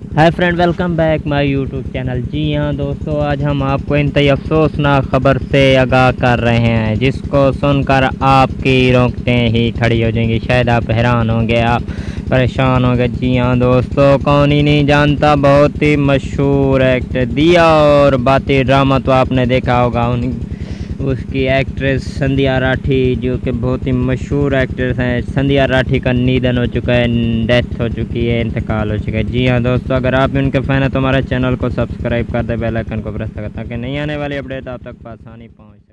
Hi friend, welcome back my YouTube channel. जी हाँ दोस्तों, आज हम आपको इंतहाई अफसोसनाक खबर से आगाह कर रहे हैं, जिसको सुनकर आपकी रोंगटें ही खड़ी हो जाएंगी। शायद आप हैरान होंगे, आप परेशान होंगे। जी हाँ दोस्तों, कौन ही नहीं जानता, बहुत ही मशहूर एक्टर दिया और बाती ड्रामा तो आपने देखा होगा। उसकी एक्ट्रेस संध्या राठी, जो कि बहुत ही मशहूर एक्ट्रेस हैं। संध्या राठी का निधन हो चुका है, डेथ हो चुकी है, इंतकाल हो चुका है। जी हाँ दोस्तों, अगर आप उनके फ़ैन हैं तो हमारे चैनल को सब्सक्राइब कर दें, बेल आइकन को प्रेस करें ताकि नई आने वाली अपडेट आप तक आसानी पहुँच।